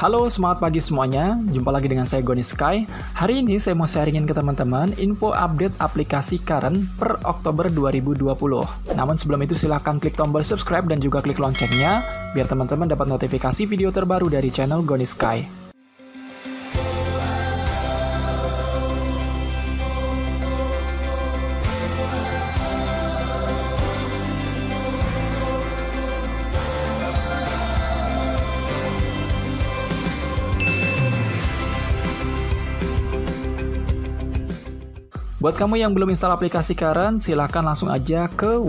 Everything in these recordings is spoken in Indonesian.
Halo, semangat pagi semuanya. Jumpa lagi dengan saya Goni Sky. Hari ini saya mau sharingin ke teman-teman info update aplikasi Current per Oktober 2020. Namun sebelum itu silahkan klik tombol subscribe dan juga klik loncengnya biar teman-teman dapat notifikasi video terbaru dari channel Goni Sky. Buat kamu yang belum install aplikasi Current, silahkan langsung aja ke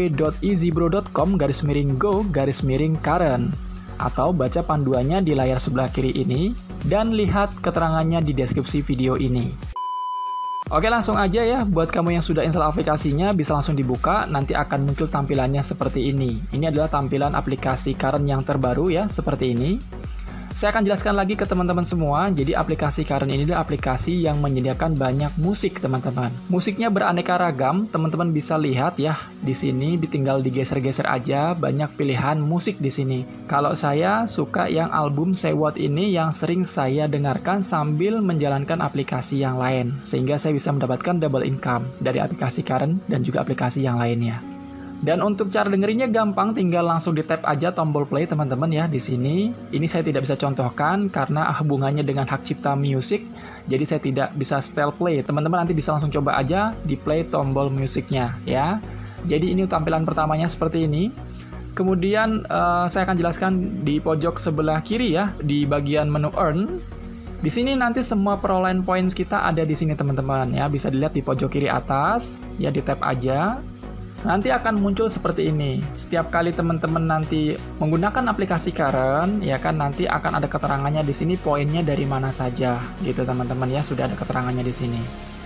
www.easybro.com/go/current atau baca panduannya di layar sebelah kiri ini dan lihat keterangannya di deskripsi video ini. Oke, langsung aja ya. Buat kamu yang sudah install aplikasinya, bisa langsung dibuka, nanti akan muncul tampilannya seperti ini. Ini adalah tampilan aplikasi Current yang terbaru ya, seperti ini. Saya akan jelaskan lagi ke teman-teman semua. Jadi aplikasi Current ini adalah aplikasi yang menyediakan banyak musik, teman-teman. Musiknya beraneka ragam, teman-teman bisa lihat ya. Di sini tinggal digeser-geser aja, banyak pilihan musik di sini. Kalau saya suka yang album Say What ini yang sering saya dengarkan sambil menjalankan aplikasi yang lain, sehingga saya bisa mendapatkan double income dari aplikasi Current dan juga aplikasi yang lainnya. Dan untuk cara dengerinnya gampang, tinggal langsung di tap aja tombol play teman-teman ya di sini. Ini saya tidak bisa contohkan karena hubungannya dengan hak cipta musik, jadi saya tidak bisa setel play. Teman-teman nanti bisa langsung coba aja di play tombol musiknya ya. Jadi ini tampilan pertamanya seperti ini. Kemudian saya akan jelaskan di pojok sebelah kiri ya, di bagian menu earn. Di sini nanti semua perolehan points kita ada di sini teman-teman ya, bisa dilihat di pojok kiri atas ya, di tap aja. Nanti akan muncul seperti ini. Setiap kali teman-teman nanti menggunakan aplikasi Current, ya kan, nanti akan ada keterangannya di sini poinnya dari mana saja, gitu teman-teman ya, sudah ada keterangannya di sini.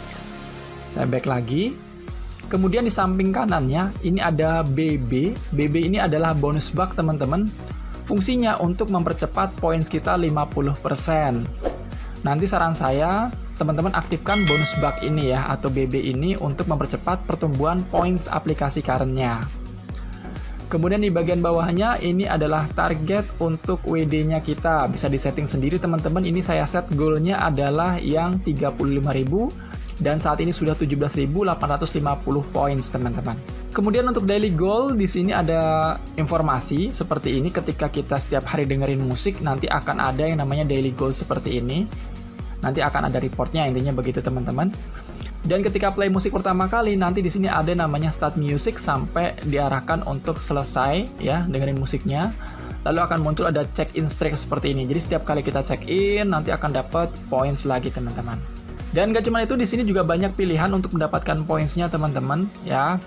Saya back lagi. Kemudian di samping kanannya ini ada BB. BB ini adalah bonus bug teman-teman. Fungsinya untuk mempercepat points kita 50%. Nanti saran saya, teman-teman aktifkan bonus bug ini ya, atau BB ini untuk mempercepat pertumbuhan points aplikasi Current-nya. Kemudian di bagian bawahnya ini adalah target untuk WD-nya kita. Bisa disetting sendiri teman-teman. Ini saya set goal-nya adalah yang 35.000 dan saat ini sudah 17.850 points teman-teman. Kemudian untuk daily goal di sini ada informasi seperti ini. Ketika kita setiap hari dengerin musik, nanti akan ada yang namanya daily goal seperti ini. Nanti akan ada reportnya, intinya begitu teman-teman. Dan ketika play musik pertama kali, nanti di sini ada namanya start music sampai diarahkan untuk selesai ya dengerin musiknya. Lalu akan muncul ada check in streak seperti ini. Jadi setiap kali kita check in nanti akan dapat points lagi teman-teman. Dan gak cuma itu, di sini juga banyak pilihan untuk mendapatkan pointsnya teman-teman ya.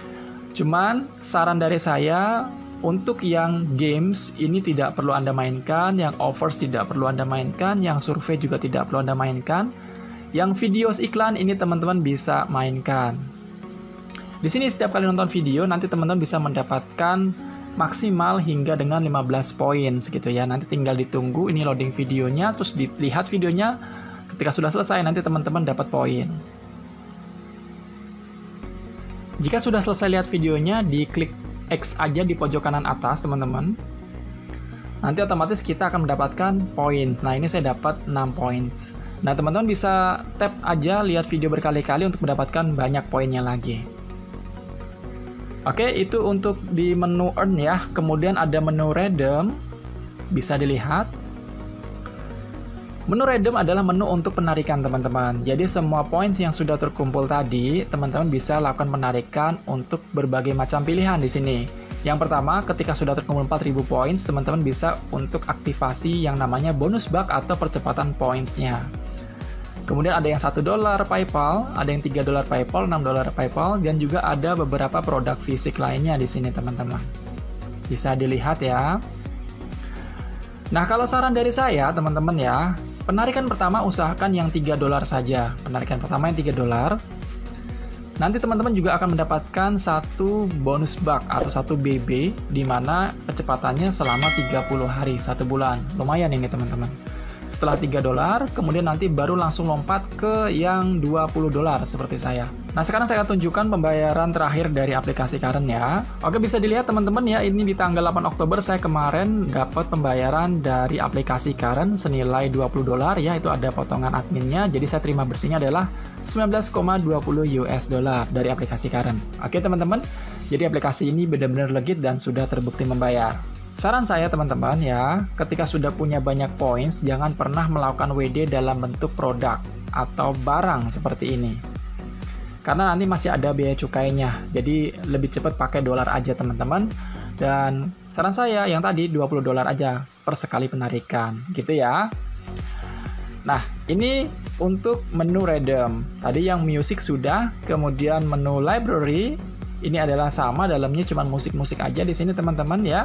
Cuman saran dari saya, untuk yang games ini tidak perlu Anda mainkan, yang offers tidak perlu Anda mainkan, yang survei juga tidak perlu Anda mainkan. Yang videos iklan ini teman-teman bisa mainkan. Di sini setiap kali nonton video nanti teman-teman bisa mendapatkan maksimal hingga dengan 15 poin gitu ya. Nanti tinggal ditunggu ini loading videonya, terus dilihat videonya. Ketika sudah selesai nanti teman-teman dapat poin. Jika sudah selesai lihat videonya, diklik X aja di pojok kanan atas teman-teman. Nanti otomatis kita akan mendapatkan poin. Nah ini saya dapat 6 poin. Nah teman-teman bisa tap aja lihat video berkali-kali untuk mendapatkan banyak poinnya lagi. Oke, itu untuk di menu earn ya. Kemudian ada menu redeem, bisa dilihat. Menu redeem adalah menu untuk penarikan teman-teman. Jadi semua points yang sudah terkumpul tadi, teman-teman bisa lakukan penarikan untuk berbagai macam pilihan di sini. Yang pertama, ketika sudah terkumpul 4.000 points, teman-teman bisa untuk aktivasi yang namanya bonus bug atau percepatan points-nya. Kemudian ada yang $1 PayPal, ada yang $3 PayPal, $6 PayPal, dan juga ada beberapa produk fisik lainnya di sini teman-teman. Bisa dilihat ya. Nah, kalau saran dari saya teman-teman ya, penarikan pertama usahakan yang $3 saja. Penarikan pertama yang $3. Nanti teman-teman juga akan mendapatkan satu bonus bug atau satu BB, di mana kecepatannya selama 30 hari, 1 bulan. Lumayan ini teman-teman. Setelah $3, kemudian nanti baru langsung lompat ke yang $20 seperti saya. Nah, sekarang saya akan tunjukkan pembayaran terakhir dari aplikasi Current ya. Oke, bisa dilihat teman-teman ya, ini di tanggal 8 Oktober saya kemarin dapat pembayaran dari aplikasi Current senilai $20 ya, itu ada potongan adminnya. Jadi saya terima bersihnya adalah 19,20 US dollar dari aplikasi Current. Oke teman-teman, jadi aplikasi ini benar-benar legit dan sudah terbukti membayar. Saran saya teman-teman ya, ketika sudah punya banyak points, jangan pernah melakukan WD dalam bentuk produk atau barang seperti ini. Karena nanti masih ada biaya cukainya, jadi lebih cepat pakai dolar aja teman-teman. Dan saran saya yang tadi $20 aja per sekali penarikan, gitu ya. Nah, ini untuk menu Redeem. Tadi yang music sudah, kemudian menu library, ini adalah sama, dalamnya cuma musik-musik aja di sini teman-teman ya.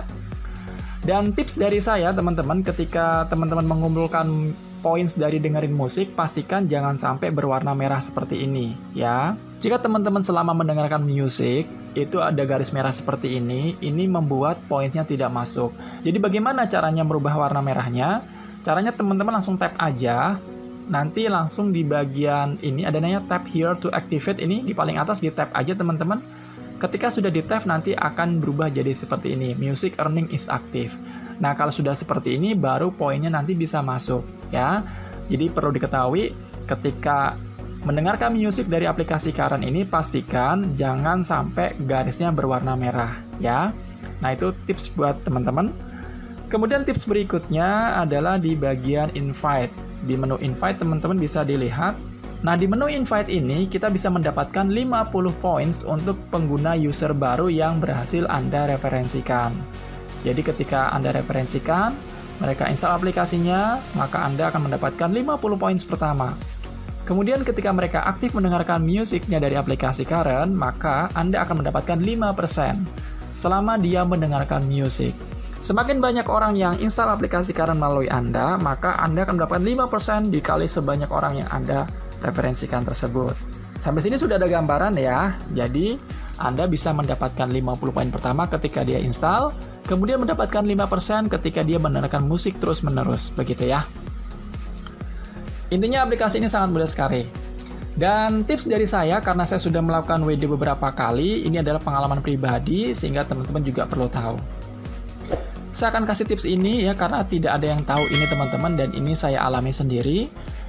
Dan tips dari saya teman-teman, ketika teman-teman mengumpulkan points dari dengerin musik, pastikan jangan sampai berwarna merah seperti ini ya. Jika teman-teman selama mendengarkan musik itu ada garis merah seperti ini membuat pointsnya tidak masuk. Jadi bagaimana caranya merubah warna merahnya? Caranya teman-teman langsung tap aja, nanti langsung di bagian ini ada namanya tap here to activate, ini di paling atas di tap aja teman-teman. Ketika sudah di tap nanti akan berubah jadi seperti ini, music earning is active. Nah, kalau sudah seperti ini, baru poinnya nanti bisa masuk, ya. Jadi, perlu diketahui, ketika mendengarkan musik dari aplikasi Current ini, pastikan jangan sampai garisnya berwarna merah, ya. Nah, itu tips buat teman-teman. Kemudian, tips berikutnya adalah di bagian invite. Di menu invite, teman-teman bisa dilihat. Nah, di menu invite ini, kita bisa mendapatkan 50 points untuk pengguna user baru yang berhasil Anda referensikan. Jadi ketika Anda referensikan, mereka install aplikasinya, maka Anda akan mendapatkan 50 points pertama. Kemudian ketika mereka aktif mendengarkan musiknya dari aplikasi Current, maka Anda akan mendapatkan 5% selama dia mendengarkan musik. Semakin banyak orang yang install aplikasi Current melalui Anda, maka Anda akan mendapatkan 5% dikali sebanyak orang yang Anda referensikan tersebut. Sampai sini sudah ada gambaran ya. Jadi, Anda bisa mendapatkan 50 poin pertama ketika dia install, kemudian mendapatkan 5% ketika dia mendengarkan musik terus-menerus, begitu ya. Intinya aplikasi ini sangat mudah sekali. Dan tips dari saya, karena saya sudah melakukan WD beberapa kali, ini adalah pengalaman pribadi, sehingga teman-teman juga perlu tahu. Saya akan kasih tips ini ya, karena tidak ada yang tahu ini teman-teman, dan ini saya alami sendiri.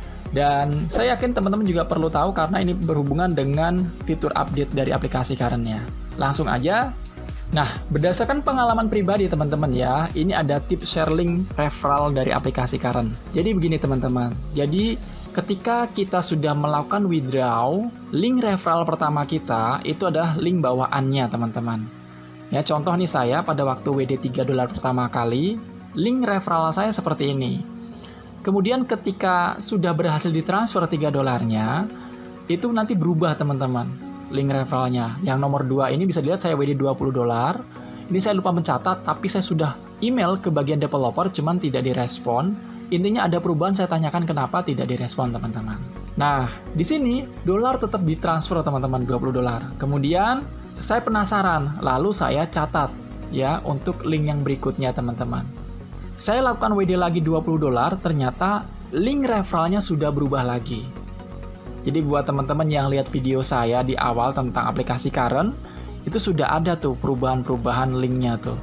Dan saya yakin teman-teman juga perlu tahu karena ini berhubungan dengan fitur update dari aplikasi Current-nya. Langsung aja. Nah, berdasarkan pengalaman pribadi teman-teman ya, ini ada tips share link referral dari aplikasi Current. Jadi begini teman-teman. Jadi ketika kita sudah melakukan withdraw, link referral pertama kita itu adalah link bawaannya teman-teman. Ya, contoh nih saya pada waktu WD $3 pertama kali, link referral saya seperti ini. Kemudian ketika sudah berhasil ditransfer $3-nya, itu nanti berubah teman-teman, link referralnya. Yang nomor 2 ini bisa dilihat saya WD $20. Ini saya lupa mencatat, tapi saya sudah email ke bagian developer, cuman tidak direspon. Intinya ada perubahan, saya tanyakan kenapa tidak direspon teman-teman. Nah, di sini dolar tetap ditransfer teman-teman, $20. Kemudian saya penasaran, lalu saya catat ya untuk link yang berikutnya teman-teman. Saya lakukan WD lagi $20, ternyata link referralnya sudah berubah lagi. Jadi buat teman-teman yang lihat video saya di awal tentang aplikasi Current, itu sudah ada tuh perubahan-perubahan linknya tuh.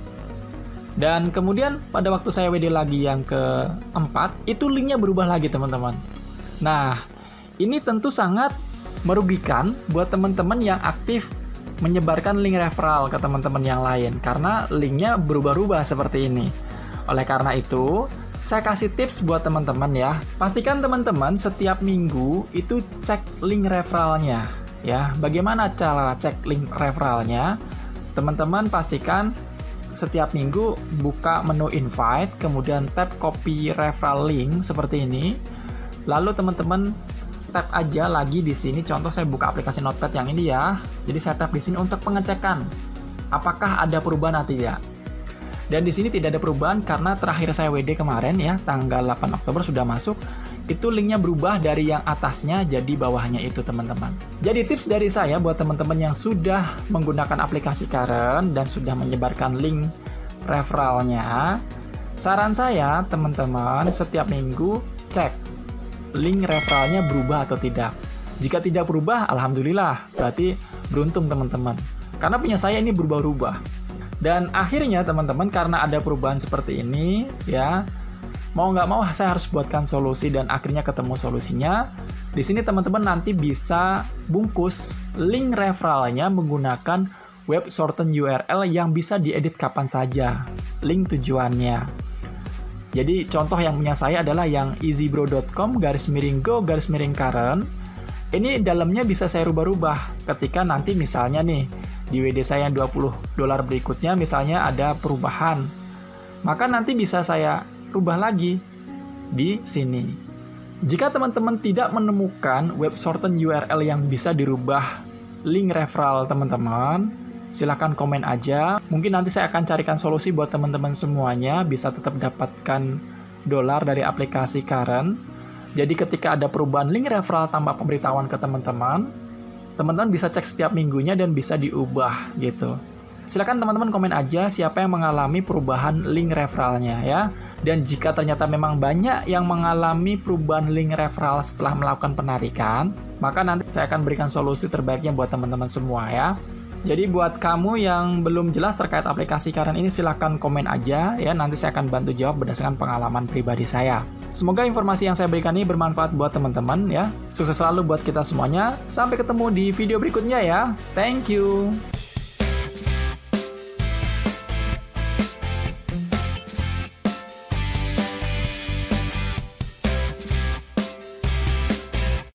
Dan kemudian pada waktu saya WD lagi yang keempat, itu linknya berubah lagi teman-teman. Nah, ini tentu sangat merugikan buat teman-teman yang aktif menyebarkan link referral ke teman-teman yang lain, karena linknya berubah-ubah seperti ini. Oleh karena itu, saya kasih tips buat teman-teman ya. Pastikan teman-teman setiap minggu itu cek link referralnya ya. Bagaimana cara cek link referralnya? Teman-teman pastikan setiap minggu buka menu invite, kemudian tap copy referral link seperti ini. Lalu teman-teman tap aja lagi di sini. Contoh saya buka aplikasi Notepad yang ini ya. Jadi saya tap di sini untuk pengecekan apakah ada perubahan atau tidak. Dan di sini tidak ada perubahan karena terakhir saya WD kemarin ya, tanggal 8 Oktober sudah masuk. Itu linknya berubah dari yang atasnya jadi bawahnya itu teman-teman. Jadi tips dari saya buat teman-teman yang sudah menggunakan aplikasi Current dan sudah menyebarkan link referralnya, saran saya teman-teman setiap minggu cek link referralnya berubah atau tidak. Jika tidak berubah, alhamdulillah, berarti beruntung teman-teman. Karena punya saya ini berubah-ubah. Dan akhirnya teman-teman, karena ada perubahan seperti ini, ya, mau nggak mau saya harus buatkan solusi dan akhirnya ketemu solusinya. Di sini teman-teman nanti bisa bungkus link referralnya menggunakan web shorten URL yang bisa diedit kapan saja. Link tujuannya. Jadi contoh yang punya saya adalah yang easybro.com/go/current. Ini dalamnya bisa saya rubah-rubah ketika nanti misalnya nih di WD saya yang $20 berikutnya misalnya ada perubahan. Maka nanti bisa saya rubah lagi di sini. Jika teman-teman tidak menemukan web shorten URL yang bisa dirubah link referral teman-teman, silahkan komen aja. Mungkin nanti saya akan carikan solusi buat teman-teman semuanya bisa tetap dapatkan dolar dari aplikasi Current. Jadi ketika ada perubahan link referral tanpa pemberitahuan ke teman-teman, teman-teman bisa cek setiap minggunya dan bisa diubah gitu. Silakan teman-teman komen aja siapa yang mengalami perubahan link referralnya ya. Dan jika ternyata memang banyak yang mengalami perubahan link referral setelah melakukan penarikan, maka nanti saya akan berikan solusi terbaiknya buat teman-teman semua ya. Jadi buat kamu yang belum jelas terkait aplikasi Current ini, silahkan komen aja ya, nanti saya akan bantu jawab berdasarkan pengalaman pribadi saya. Semoga informasi yang saya berikan ini bermanfaat buat teman-teman ya. Sukses selalu buat kita semuanya. Sampai ketemu di video berikutnya ya. Thank you.